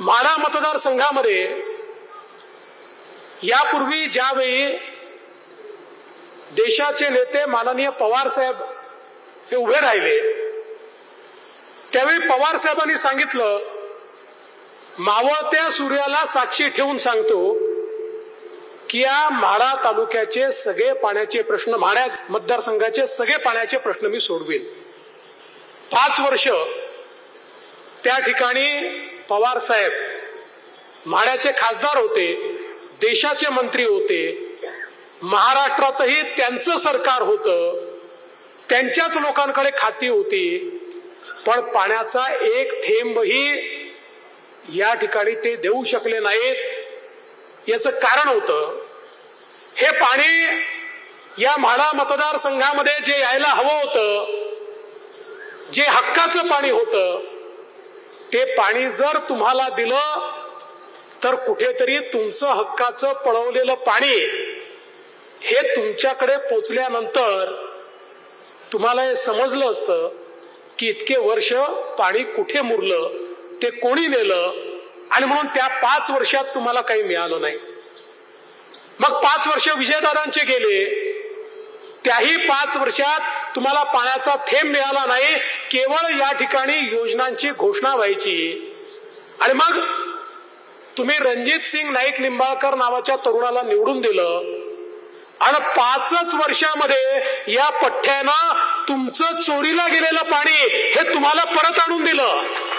माढा मतदारसंघामध्ये यापूर्वी ज्यावेळी देशाचे नेते माननीय पवार साहेब हे उभे राहिले त्यावेळी पवार साहेबांनी सांगितलं, मावळत्या सूर्याला साक्षी ठेवून सांगतो की या माढा तालुक्याचे सगळे पाण्याचे प्रश्न, माढा मतदारसंघाचे सगळे पाण्याचे प्रश्न मी सोडवेन। 5 वर्ष त्या ठिकाणी पवार साहेब माढ्याचे खासदार होते, देशाचे मंत्री होते, महाराष्ट्रातही त्यांचं सरकार होतं, त्यांच्याच लोकांकडे खाती होती, पण पाण्याचा एक थेंबही या ठिकाणी ते देऊ शकले नाहीत। याचं कारण होतं, हे पाणी या माढा मतदारसंघामध्ये जे यायला हवं होतं, जे हक्काचं पाणी होतं, ते पाणी जर तुम्हाला दिलं तर कुठेतरी तुमचं हक्काचं पळवलेलं पाणी हे तुमच्याकडे पोचल्यानंतर तुम्हाला हे समजलं असतं की इतके वर्ष पाणी कुठे मुरलं, ते कोणी नेलं, आणि म्हणून त्या 5 वर्षात तुम्हाला काही मिळालं नाही। मग 5 वर्ष विजयदादांचे गेले, त्याही 5 वर्षात तुम्हाला पाण्याचा थेंब मिळाला नाही, केवळ या ठिकाणी योजनांची घोषणा व्हायची। आणि मग तुम्ही रणजित सिंग नाईक निंबाळकर नावाच्या तरुणाला निवडून दिलं आणि 5च वर्षामध्ये या पठ्ठ्यानं तुमचं चोरीला गेलेलं पाणी हे तुम्हाला परत आणून दिलं।